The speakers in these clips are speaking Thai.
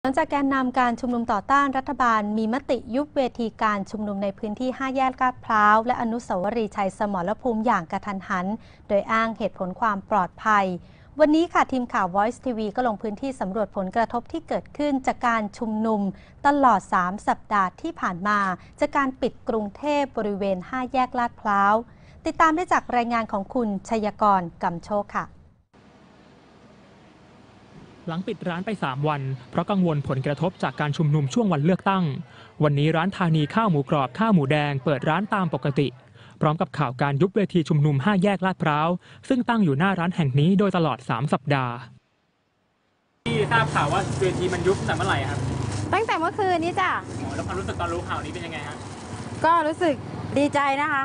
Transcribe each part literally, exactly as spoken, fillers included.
หลังจากแกนนำการชุมนุมต่อต้านรัฐบาลมีมติยุบเวทีการชุมนุมในพื้นที่ห้าแยกลาดพร้าวและอนุสาวรีย์ชัยสมรภูมิอย่างกระทันหันโดยอ้างเหตุผลความปลอดภัยวันนี้ค่ะทีมข่าว Voice ที วี ก็ลงพื้นที่สำรวจผลกระทบที่เกิดขึ้นจากการชุมนุมตลอดสามสัปดาห์ที่ผ่านมาจากการปิดกรุงเทพบริเวณห้าแยกลาดพร้าวติดตามได้จากรายงานของคุณชัยกร กำโชคค่ะหลังปิดร้านไปสามวันเพราะกังวลผลกระทบจากการชุมนุมช่วงวันเลือกตั้งวันนี้ร้านธานีข้าวหมูกรอบข้าวหมูแดงเปิดร้านตามปกติพร้อมกับข่าวการยุบเวทีชุมนุมห้าแยกลาดพร้าวซึ่งตั้งอยู่หน้าร้านแห่งนี้โดยตลอดสามสัปดาห์ที่ทราบข่าวว่าเวทีมันยุบตั้งแต่เมื่อไหร่ครับตั้งแต่เมื่อคืนนี้จ้ะแล้วความรู้สึกตอนรู้ข่าวนี้เป็นยังไงฮะก็รู้สึกดีใจนะคะ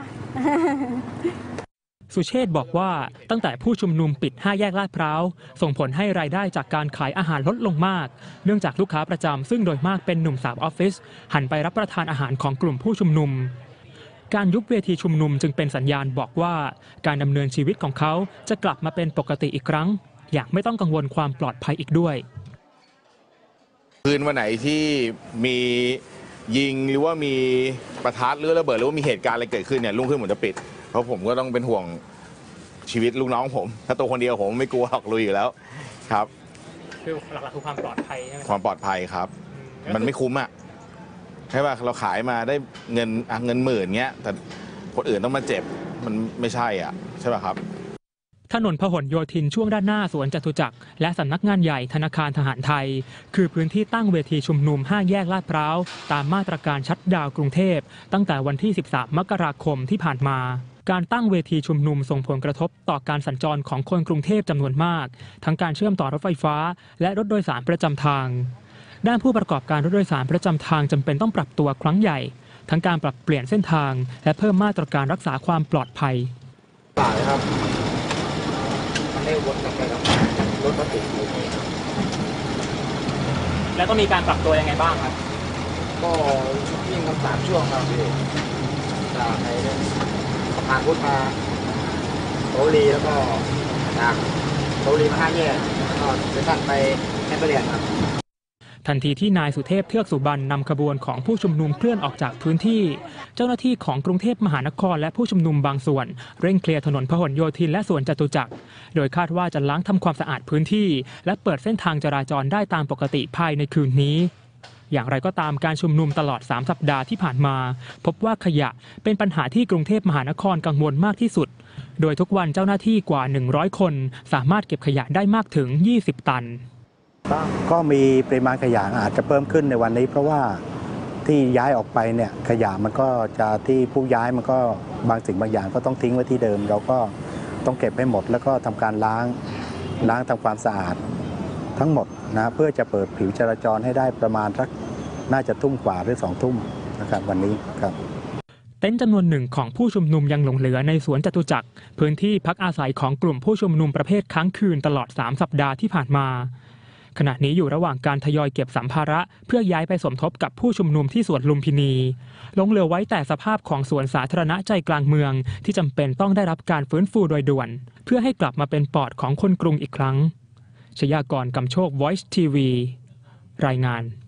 สุเชษฐ์บอกว่าตั้งแต่ผู้ชุมนุมปิดห้าแยกลาดพร้าวส่งผลให้รายได้จากการขายอาหารลดลงมากเนื่องจากลูกค้าประจำซึ่งโดยมากเป็นหนุ่มสาวออฟฟิศหันไปรับประทานอาหารของกลุ่มผู้ชุมนุมการยุบเวทีชุมนุมจึงเป็นสัญญาณบอกว่าการดำเนินชีวิตของเขาจะกลับมาเป็นปกติอีกครั้งอย่างไม่ต้องกังวลความปลอดภัยอีกด้วยคืนวันไหนที่มียิงหรือว่ามีประทัดหรือระเบิดหรือว่ามีเหตุการณ์อะไรเกิดขึ้นเนี่ยรุ่งขึ้นผมจะปิดเพราะผมก็ต้องเป็นห่วงชีวิตลูกน้องผมถ้าตัวคนเดียวผมไม่กลัวหรอกลุยอยู่แล้วครับคือหลักๆคือความปลอดภัยใช่ไหมความปลอดภัยครับมันไม่คุ้มอ่ะใช่ป่ะเราขายมาได้เงินเงินหมื่นเงี้ยแต่คนอื่นต้องมาเจ็บมันไม่ใช่อ่ะใช่ป่ะครับถนนพหลโยธินช่วงด้านหน้าสวนจตุจักรและสำนักงานใหญ่ธนาคารทหารไทยคือพื้นที่ตั้งเวทีชุมนุมห้าแยกลาดพร้าวตามมาตรการชัตดาวน์กรุงเทพตั้งแต่วันที่สิบสามมกราคมที่ผ่านมาการตั้งเวทีชุมนุมส่งผลกระทบต่อการสัญจรของคนกรุงเทพจำนวนมากทั้งการเชื่อมต่อรถไฟฟ้าและรถโดยสารประจำทางด้านผู้ประกอบการรถโดยสารประจำทางจำเป็นต้องปรับตัวครั้งใหญ่ทั้งการปรับเปลี่ยนเส้นทางและเพิ่มมาตรการรักษาความปลอดภัยป่าเลยครับมันได้วนกลับไปกับรถติดแล้วต้องมีการปรับตัวยังไงบ้างครับก็วิ่งกันสามช่วงครับพี่จากไอ้สะพานพุทธมาโตลีแล้วก็จากโตลีมาห้าแยกแล้วก็จะสั้นไปแค่ประเดียนครับทันทีที่นายสุเทพเทือกสุบรรณนำขบวนของผู้ชุมนุมเคลื่อนออกจากพื้นที่เจ้าหน้าที่ของกรุงเทพมหานครและผู้ชุมนุมบางส่วนเร่งเคลียร์ถนนพหลโยธินและสวนจตุจักรโดยคาดว่าจะล้างทำความสะอาดพื้นที่และเปิดเส้นทางจราจรได้ตามปกติภายในคืนนี้อย่างไรก็ตามการชุมนุมตลอดสามสัปดาห์ที่ผ่านมาพบว่าขยะเป็นปัญหาที่กรุงเทพมหานครกังวลมากที่สุดโดยทุกวันเจ้าหน้าที่กว่าหนึ่งร้อยคนสามารถเก็บขยะได้มากถึงยี่สิบตันก็มีปริมาณขยะอาจจะเพิ่มขึ้นในวันนี้เพราะว่าที่ย้ายออกไปเนี่ยขยะมันก็จะที่ผู้ย้ายมันก็บางสิ่งบางอย่างก็ต้องทิ้งไว้ที่เดิมเราก็ต้องเก็บให้หมดแล้วก็ทำการล้างล้างทำความสะอาดทั้งหมดนะเพื่อจะเปิดผิวจราจรให้ได้ประมาณสักน่าจะทุ่มกว่าหรือสองทุ่มนะครับวันนี้ครับเต็นท์จำนวนหนึ่งของผู้ชุมนุมยังหลงเหลือในสวนจตุจักรพื้นที่พักอาศัยของกลุ่มผู้ชุมนุมประเภทค้างคืนตลอดสามสัปดาห์ที่ผ่านมาขณะนี้อยู่ระหว่างการทยอยเก็บสัมภาระเพื่อย้ายไปสมทบกับผู้ชุมนุมที่สวนลุมพินีหลงเหลือไว้แต่สภาพของสวนสาธารณะใจกลางเมืองที่จำเป็นต้องได้รับการฟื้นฟูโดยด่วนเพื่อให้กลับมาเป็นปอดของคนกรุงอีกครั้งชยากร กำโชค Voice ที วี รายงาน